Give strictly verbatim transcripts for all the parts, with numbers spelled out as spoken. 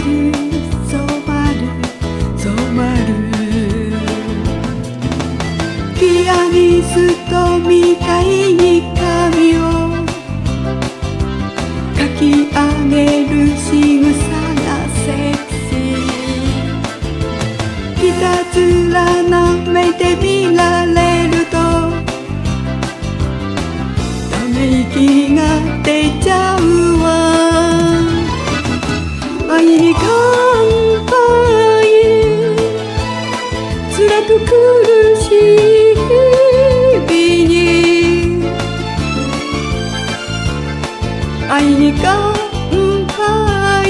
る染まる染まるピアニストみたいに髪をかき上げる仕草がセクシーひたすら舐めてみられるとため息が出ちゃうわ愛に乾杯辛く苦しい日々に愛に乾杯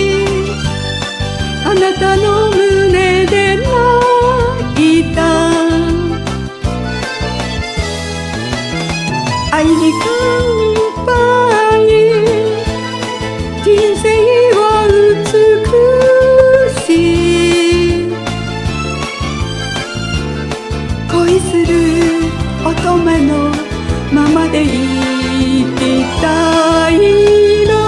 あなたの胸で泣いた愛に乾杯人生は美しい恋する乙女のままでいきたいの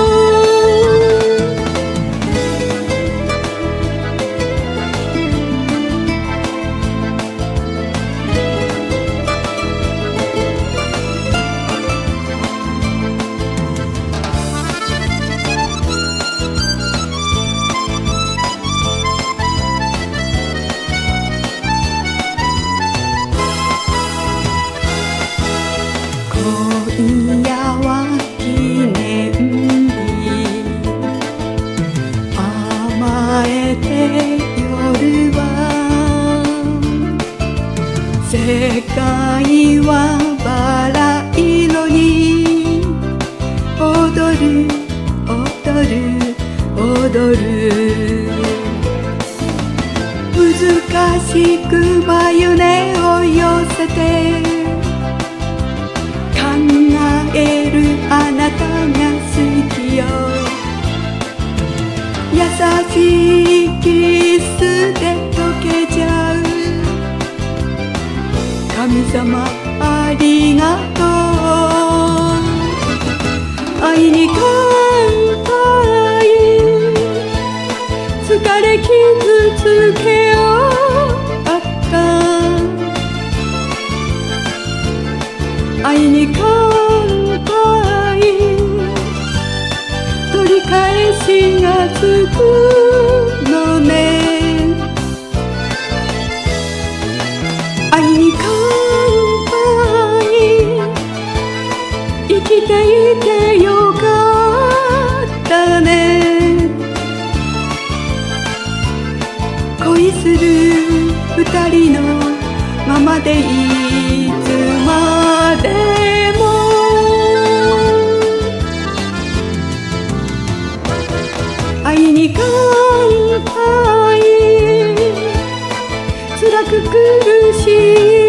今夜は記念日甘えて夜は世界はバラ色に踊る踊る踊る難しく眉根を寄せて考えるあなたが好きよ優しいキスで溶けちゃう神様ありがとう愛に乾杯疲れ傷つけよあった愛に乾杯取り返しがつくのね愛に乾杯生きていてよかったね恋する二人のままでいつまでも愛に乾杯辛く苦しい